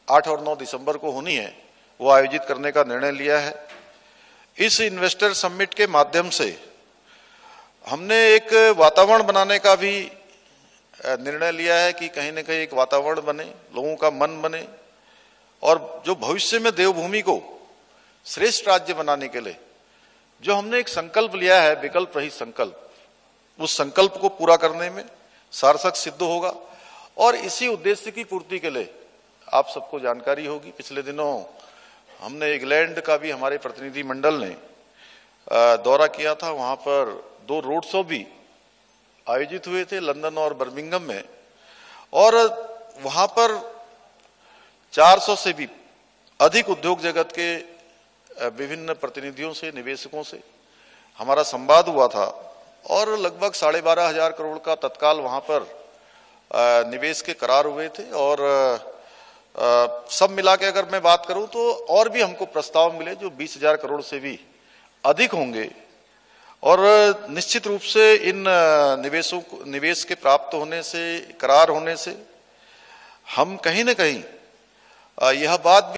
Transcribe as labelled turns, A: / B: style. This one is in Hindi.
A: 8 और 9 दिसंबर को होनी है, वो आयोजित करने का निर्णय लिया है। इस इन्वेस्टर समिट के माध्यम से हमने एक वातावरण बनाने का भी निर्णय लिया है कि कहीं न कहीं एक वातावरण बने, लोगों का मन बने, और जो भविष्य में देवभूमि को श्रेष्ठ राज्य बनाने के लिए जो हमने एक संकल्प लिया है, विकल्प रहित संकल्प, उस संकल्प को पूरा करने में सार्थक सिद्ध होगा। और इसी उद्देश्य की पूर्ति के लिए आप सबको जानकारी होगी, पिछले दिनों हमने इंग्लैंड का भी हमारे प्रतिनिधि मंडल ने दौरा किया था। वहां पर 2 रोड शो भी आयोजित हुए थे, लंदन और बर्मिंघम में, और वहां पर 400 से भी अधिक उद्योग जगत के विभिन्न प्रतिनिधियों से, निवेशकों से हमारा संवाद हुआ था, और लगभग 12,500 करोड़ का तत्काल वहां पर निवेश के करार हुए थे। और सब मिला के अगर मैं बात करूं तो और भी हमको प्रस्ताव मिले जो 20,000 करोड़ से भी अधिक होंगे। और निश्चित रूप से इन निवेश के प्राप्त होने से, करार होने से हम कहीं न कहीं यह बात